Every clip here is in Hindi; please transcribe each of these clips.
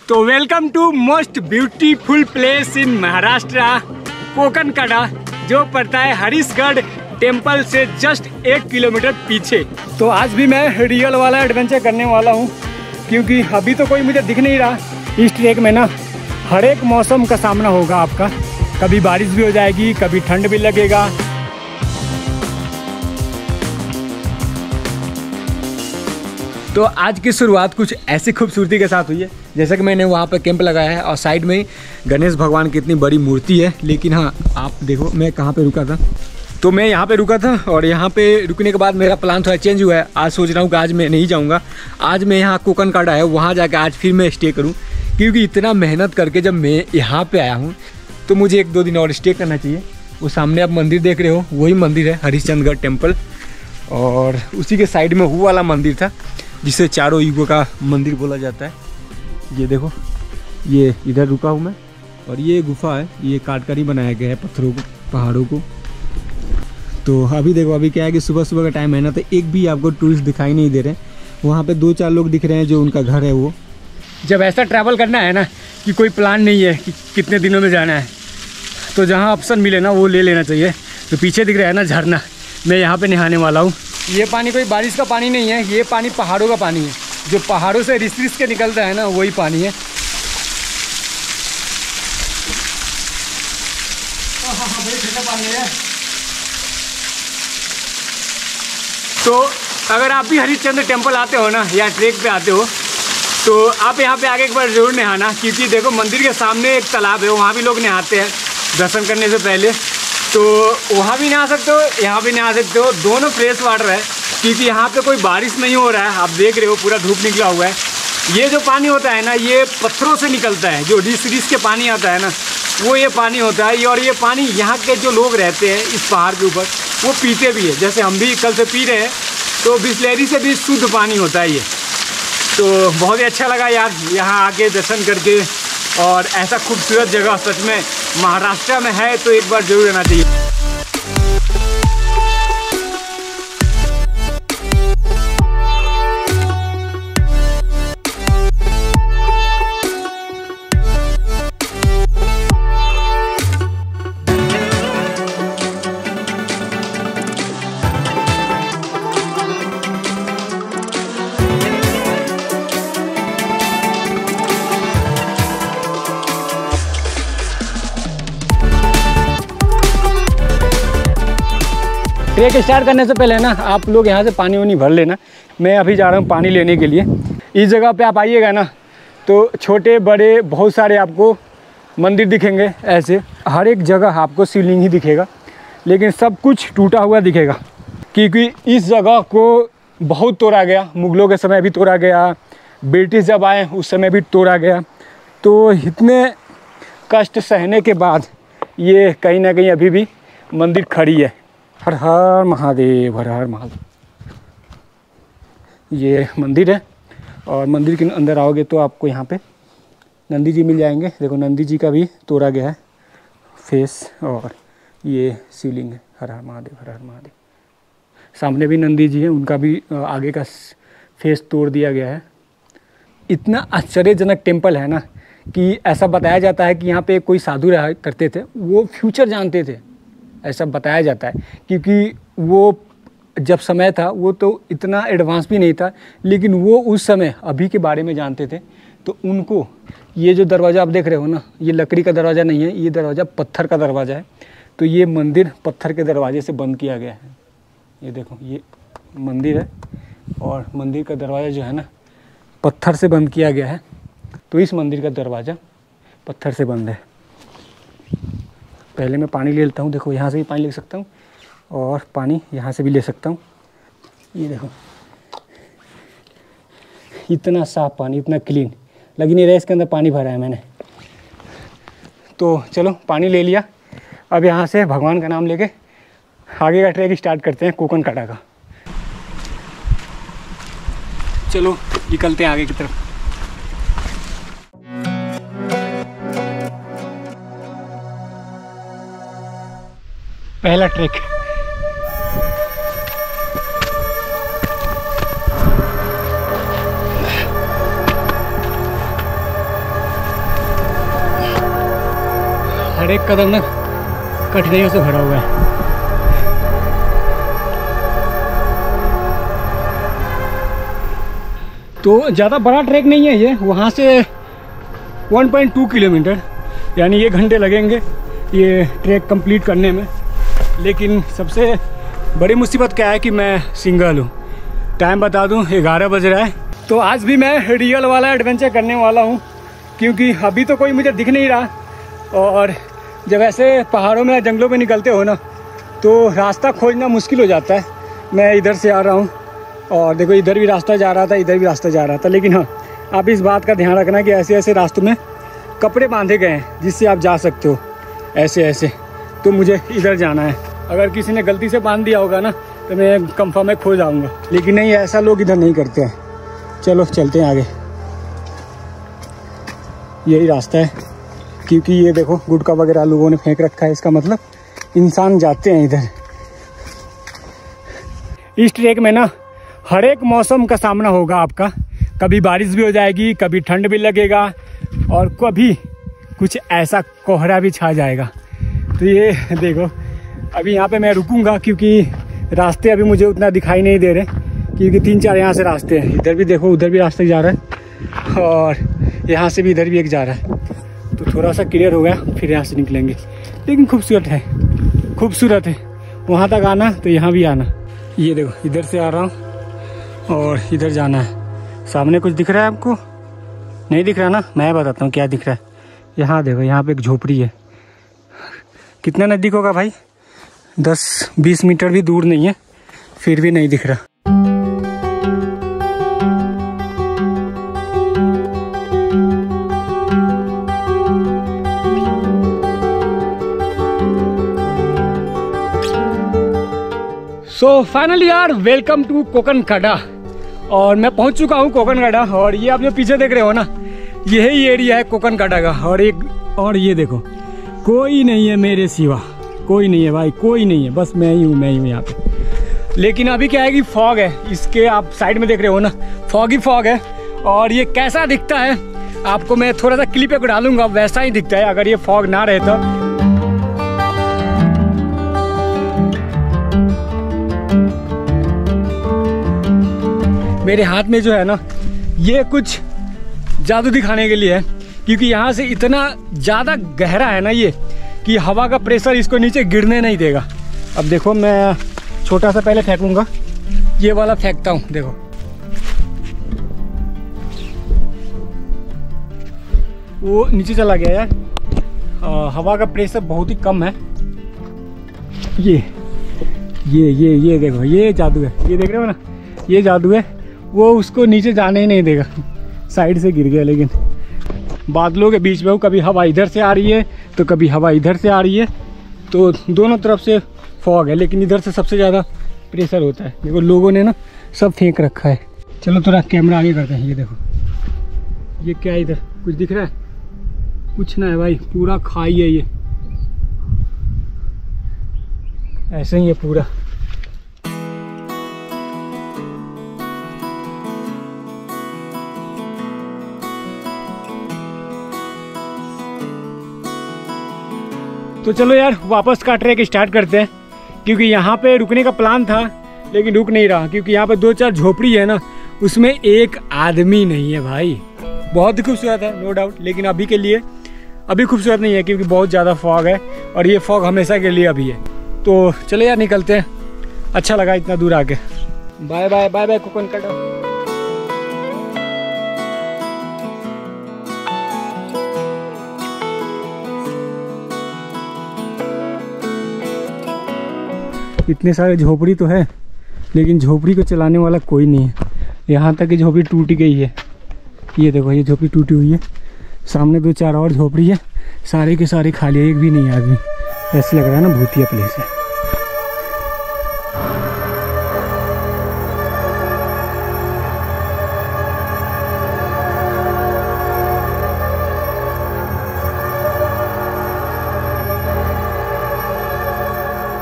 तो welcome to most beautiful place in Maharashtra, Konkan Kada, जो पड़ता है हरीशगढ़ टेम्पल से जस्ट 1 किलोमीटर पीछे। तो आज भी मैं रियल वाला एडवेंचर करने वाला हूँ, क्योंकि अभी तो कोई मुझे दिख नहीं रहा। इस ट्रैक में ना हर एक मौसम का सामना होगा आपका, कभी बारिश भी हो जाएगी, कभी ठंड भी लगेगा। तो आज की शुरुआत कुछ ऐसी खूबसूरती के साथ हुई है, जैसे कि मैंने वहाँ पे कैंप लगाया है और साइड में ही गणेश भगवान की इतनी बड़ी मूर्ति है। लेकिन हाँ, आप देखो मैं कहाँ पे रुका था। तो मैं यहाँ पे रुका था और यहाँ पे रुकने के बाद मेरा प्लान थोड़ा चेंज हुआ है। आज सोच रहा हूँ कि आज मैं नहीं जाऊँगा, आज मैं यहाँ कोकण कड़ा है वहाँ जाकर आज फिर मैं स्टे करूँ, क्योंकि इतना मेहनत करके जब मैं यहाँ पर आया हूँ तो मुझे 1-2 दिन और स्टे करना चाहिए। वो सामने आप मंदिर देख रहे हो, वही मंदिर है हरिश्चंद्रगढ़ टेम्पल, और उसी के साइड में वो वाला मंदिर था जिसे चारों युगों का मंदिर बोला जाता है। ये देखो, ये इधर रुका हूँ मैं, और ये गुफा है, ये काट ही बनाया गया है पत्थरों को, पहाड़ों को। तो अभी देखो, अभी क्या है कि सुबह सुबह का टाइम है ना, तो एक भी आपको टूरिस्ट दिखाई नहीं दे रहे। वहाँ पे 2-4 लोग दिख रहे हैं जो उनका घर है। वो जब ऐसा ट्रैवल करना है ना कि कोई प्लान नहीं है कि कितने दिनों में जाना है, तो जहाँ ऑप्शन मिले ना वो ले लेना चाहिए। तो पीछे दिख रहा है ना झरना, मैं यहाँ पर नहाने वाला हूँ। ये पानी कोई बारिश का पानी नहीं है, ये पानी पहाड़ों का पानी है, जो पहाड़ों से रिस के निकलता है ना, वही पानी है। बड़ी ठंडा पानी है। तो अगर आप भी हरिश्चंद्र टेम्पल आते हो ना, या ट्रेक पे आते हो, तो आप यहाँ पे आके एक बार जरूर नहाना, क्योंकि देखो मंदिर के सामने एक तालाब है, वहाँ भी लोग नहाते हैं दर्शन करने से पहले। तो वहाँ भी नहा सकते हो, यहाँ भी नहा सकते हो, दोनों फ्रेश वाटर है, क्योंकि यहाँ पे कोई बारिश नहीं हो रहा है। आप देख रहे हो पूरा धूप निकला हुआ है। ये जो पानी होता है ना, ये पत्थरों से निकलता है, जो रिस के पानी आता है ना, वो ये पानी होता है। और ये पानी यहाँ के जो लोग रहते हैं इस पहाड़ के ऊपर, वो पीते भी है, जैसे हम भी कल से पी रहे हैं। तो बिसलेरी से भी शुद्ध पानी होता है ये। तो बहुत ही अच्छा लगा यार यहाँ आके दर्शन करके, और ऐसा खूबसूरत जगह सच में महाराष्ट्र में है तो एक बार जरूर रहना चाहिए। ट्रेक स्टार्ट करने से पहले ना आप लोग यहाँ से पानी वानी भर लेना। मैं अभी जा रहा हूँ पानी लेने के लिए। इस जगह पे आप आइएगा ना, तो छोटे बड़े बहुत सारे आपको मंदिर दिखेंगे। ऐसे हर एक जगह आपको शिवलिंग ही दिखेगा, लेकिन सब कुछ टूटा हुआ दिखेगा, क्योंकि इस जगह को बहुत तोड़ा गया। मुगलों के समय भी तोड़ा गया, ब्रिटिश जब आए उस समय भी तोड़ा गया। तो इतने कष्ट सहने के बाद ये कहीं ना कहीं अभी भी मंदिर खड़ी है। हर हर महादेव, हर हर महादेव। ये मंदिर है, और मंदिर के अंदर आओगे तो आपको यहाँ पे नंदी जी मिल जाएंगे। देखो नंदी जी का भी तोड़ा गया है फेस, और ये शिवलिंग है। हर हर महादेव, हर हर महादेव। सामने भी नंदी जी है, उनका भी आगे का फेस तोड़ दिया गया है। इतना आश्चर्यजनक टेम्पल है ना, कि ऐसा बताया जाता है कि यहाँ पे कोई साधु रहा करते थे, वो फ्यूचर जानते थे, ऐसा बताया जाता है। क्योंकि वो जब समय था वो तो इतना एडवांस भी नहीं था, लेकिन वो उस समय अभी के बारे में जानते थे। तो उनको ये जो दरवाज़ा आप देख रहे हो ना, ये लकड़ी का दरवाज़ा नहीं है, ये दरवाज़ा पत्थर का दरवाज़ा है। तो ये मंदिर पत्थर के दरवाजे से बंद किया गया है। ये देखो, ये मंदिर है, और मंदिर का दरवाज़ा जो है ना पत्थर से बंद किया गया है। तो इस मंदिर का दरवाज़ा पत्थर से बंद है। पहले मैं पानी ले लेता हूँ। देखो यहाँ से भी पानी ले सकता हूँ, और पानी यहाँ से भी ले सकता हूँ। ये देखो इतना साफ पानी, इतना क्लीन लग नहीं रहा है इसके अंदर पानी भरा है मैंने। तो चलो पानी ले लिया, अब यहाँ से भगवान का नाम लेके आगे का ट्रैक स्टार्ट करते हैं कोकण कड़ा का। चलो निकलते हैं आगे की तरफ। पहला ट्रैक। हर एक कदम ना कठिनाइयों से भरा हुआ है। तो ज़्यादा बड़ा ट्रैक नहीं है ये, वहाँ से 1.2 किलोमीटर, यानी 1 घंटे लगेंगे ये ट्रैक कंप्लीट करने में। लेकिन सबसे बड़ी मुसीबत क्या है कि मैं सिंगल हूँ। टाइम बता दूँ 11 बज रहा है। तो आज भी मैं रियल वाला एडवेंचर करने वाला हूँ, क्योंकि अभी तो कोई मुझे दिख नहीं रहा। और जब ऐसे पहाड़ों में जंगलों में निकलते हो ना, तो रास्ता खोजना मुश्किल हो जाता है। मैं इधर से आ रहा हूँ और देखो इधर भी रास्ता जा रहा था, इधर भी रास्ता जा रहा था। लेकिन हाँ, आप इस बात का ध्यान रखना कि ऐसे ऐसे रास्तों में कपड़े बांधे गए हैं जिससे आप जा सकते हो ऐसे ऐसे। तो मुझे इधर जाना है। अगर किसी ने गलती से बांध दिया होगा ना तो मैं कंफर्म में खो जाऊंगा। लेकिन नहीं, ऐसा लोग इधर नहीं करते हैं। चलो चलते हैं आगे। यही रास्ता है, क्योंकि ये देखो गुटखा वगैरह लोगों ने फेंक रखा है। इसका मतलब इंसान जाते हैं इधर। इस ट्रैक में ना हर एक मौसम का सामना होगा आपका। कभी बारिश भी हो जाएगी, कभी ठंड भी लगेगा और कभी कुछ ऐसा कोहरा भी छा जाएगा। तो ये देखो, अभी यहाँ पे मैं रुकूंगा क्योंकि रास्ते अभी मुझे उतना दिखाई नहीं दे रहे, क्योंकि 3-4 यहाँ से रास्ते हैं। इधर भी देखो, उधर भी रास्ते जा रहा है और यहाँ से भी इधर भी एक जा रहा है। तो थोड़ा सा क्लियर हो गया, फिर यहाँ से निकलेंगे। लेकिन खूबसूरत है, खूबसूरत है। वहाँ तक आना तो यहाँ भी आना। ये देखो इधर से आ रहा हूँ और इधर जाना है। सामने कुछ दिख रहा है आपको? नहीं दिख रहा ना? मैं बताता हूँ क्या दिख रहा है। यहाँ देखो, यहाँ पे एक झोपड़ी है। कितना नज़दीक होगा भाई? 10-20 मीटर भी दूर नहीं है, फिर भी नहीं दिख रहा। सो फाइनली यार, वेलकम टू कोकनकाडा। और मैं पहुंच चुका हूं कोकनकाडा। और ये आप जो पीछे देख रहे हो ना, यही एरिया है कोकनकाडा का। और ये देखो, कोई नहीं है मेरे सिवा, कोई नहीं है भाई, कोई नहीं है, बस मैं ही हूँ यहाँ पे। लेकिन अभी क्या है कि फॉग है। इसके आप साइड में देख रहे हो ना, फॉग ही फॉग है। और ये कैसा दिखता है आपको मैं थोड़ा सा क्लिप पे डालूंगा, वैसा ही दिखता है अगर ये फॉग ना रहे तो। मेरे हाथ में जो है ना, ये कुछ जादू दिखाने के लिए है, क्योंकि यहाँ से इतना ज़्यादा गहरा है ना ये, कि हवा का प्रेशर इसको नीचे गिरने नहीं देगा। अब देखो, मैं छोटा सा पहले फेंकूंगा, ये वाला फेंकता हूँ। देखो वो नीचे चला गया यार। हवा का प्रेशर बहुत ही कम है। ये देखो, ये जादू है। ये देख रहे हो ना, ये जादू है। वो उसको नीचे जाने ही नहीं देगा। साइड से गिर गया। लेकिन बादलों के बीच में कभी हवा इधर से आ रही है तो कभी हवा इधर से आ रही है, तो दोनों तरफ से फॉग है। लेकिन इधर से सबसे ज़्यादा प्रेशर होता है। देखो लोगों ने ना सब फेंक रखा है। चलो थोड़ा कैमरा आगे करते हैं। ये देखो, ये क्या है? इधर कुछ दिख रहा है? कुछ ना है भाई, पूरा खाई है ये, ऐसे ही है पूरा। तो चलो यार, वापस का ट्रैक स्टार्ट करते हैं, क्योंकि यहाँ पे रुकने का प्लान था लेकिन रुक नहीं रहा, क्योंकि यहाँ पे 2-4 झोपड़ी है ना, उसमें एक आदमी नहीं है भाई। बहुत ही खूबसूरत है नो डाउट, लेकिन अभी के लिए अभी खूबसूरत नहीं है, क्योंकि बहुत ज़्यादा फॉग है और ये फॉग हमेशा के लिए अभी है। तो चलो यार निकलते हैं। अच्छा लगा इतना दूर आके। Bye bye bye bye Konkankada. इतने सारे झोपड़ी तो है, लेकिन झोपड़ी को चलाने वाला कोई नहीं है। यहाँ तक कि झोपड़ी टूट गई है। ये देखो, ये झोपड़ी टूटी हुई है। सामने 2-4 और झोपड़ी है, सारे के सारे खाली है, एक भी नहीं है आदमी। ऐसे लग रहा है ना भूतिया प्लेस है।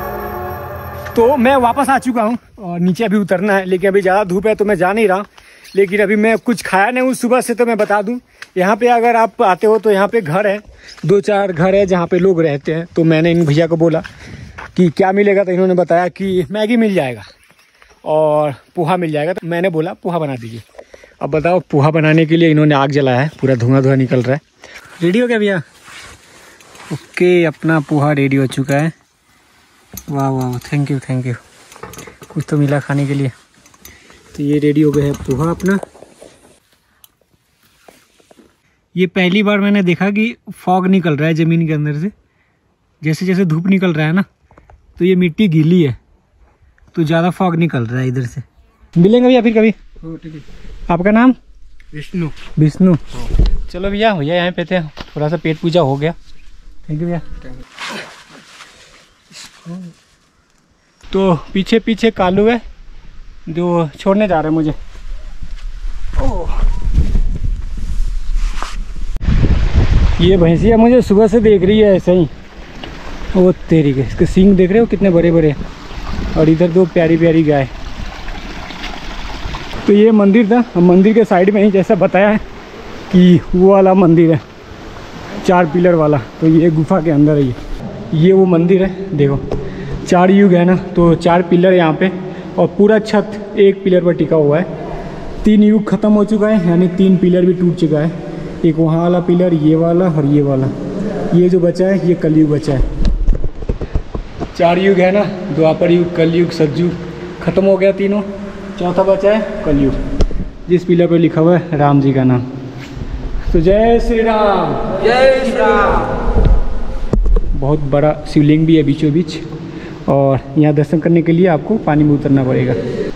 तो मैं वापस आ चुका हूँ और नीचे अभी उतरना है, लेकिन अभी ज़्यादा धूप है तो मैं जा नहीं रहा। लेकिन अभी मैं कुछ खाया नहीं हूँ सुबह से। तो मैं बता दूँ, यहाँ पे अगर आप आते हो तो यहाँ पे घर है, 2-4 घर है जहाँ पे लोग रहते हैं। तो मैंने इन भैया को बोला कि क्या मिलेगा, तो इन्होंने बताया कि मैगी मिल जाएगा और पोहा मिल जाएगा। तो मैंने बोला पोहा बना दीजिए। अब बताओ, पोहा बनाने के लिए इन्होंने आग जलाया है, पूरा धुआं निकल रहा है। रेडी हो गया भैया? ओके, अपना पोहा रेडी हो चुका है। वाह वाह, थैंक यू थैंक यू, कुछ तो मिला खाने के लिए। तो ये रेडी हो गया है पोहा अपना। ये पहली बार मैंने देखा कि फॉग निकल रहा है ज़मीन के अंदर से। जैसे जैसे धूप निकल रहा है ना, तो ये मिट्टी गीली है तो ज़्यादा फॉग निकल रहा है इधर से। मिलेंगे भैया फिर कभी। ठीक है। आपका नाम? विष्णु। विष्णु। चलो भैया, भैया यहाँ पे थे, थोड़ा सा पेट पूजा हो गया। थैंक यू भैया। तो पीछे पीछे कालू है जो छोड़ने जा रहे हैं मुझे। ये भैंसिया मुझे सुबह से देख रही है ऐसे ही। वो तेरी के, इसके सींग देख रहे हो कितने बड़े बड़े, और इधर 2 प्यारी प्यारी गाय। तो ये मंदिर था, मंदिर के साइड में ही जैसा बताया है कि वो वाला मंदिर है 4 पिलर वाला। तो ये गुफा के अंदर है ये वो मंदिर है। देखो 4 युग है ना, तो 4 पिलर यहाँ पे, और पूरा छत एक पिलर पर टिका हुआ है। 3 युग खत्म हो चुका है, यानी 3 पिलर भी टूट चुका है। एक वहाँ वाला पिलर, ये वाला और ये वाला। ये जो बचा है ये कलयुग बचा है। 4 युग है ना, द्वापर युग, कलयुग, सतयुग खत्म हो गया तीनों। चौथा बचा है कलयुग, जिस पिलर पर लिखा हुआ है राम जी का नाम। तो जय श्री राम। जय श्री राम। बहुत बड़ा शिवलिंग भी है बीचों बीच, और यहाँ दर्शन करने के लिए आपको पानी में उतरना पड़ेगा।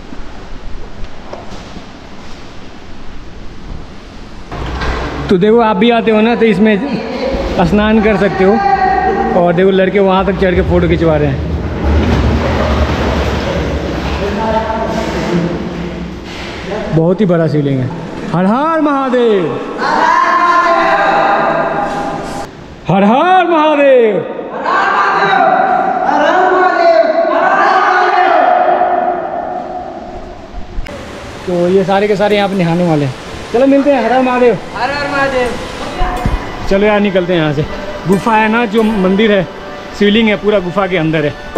तो देखो, आप भी आते हो ना तो इसमें स्नान कर सकते हो। और देखो लड़के वहाँ तक चढ़ के फ़ोटो खिंचवा रहे हैं। बहुत ही बड़ा शिवलिंग है। हर हर महादेव, हर हर महादेव। तो ये सारे के सारे यहाँ पे नहाने वाले हैं। चलो मिलते हैं। हर हर महादेव। हर हर महादेव। चलो यार निकलते हैं यहाँ से। गुफा है ना, जो मंदिर है, शिवलिंग है पूरा गुफा के अंदर है।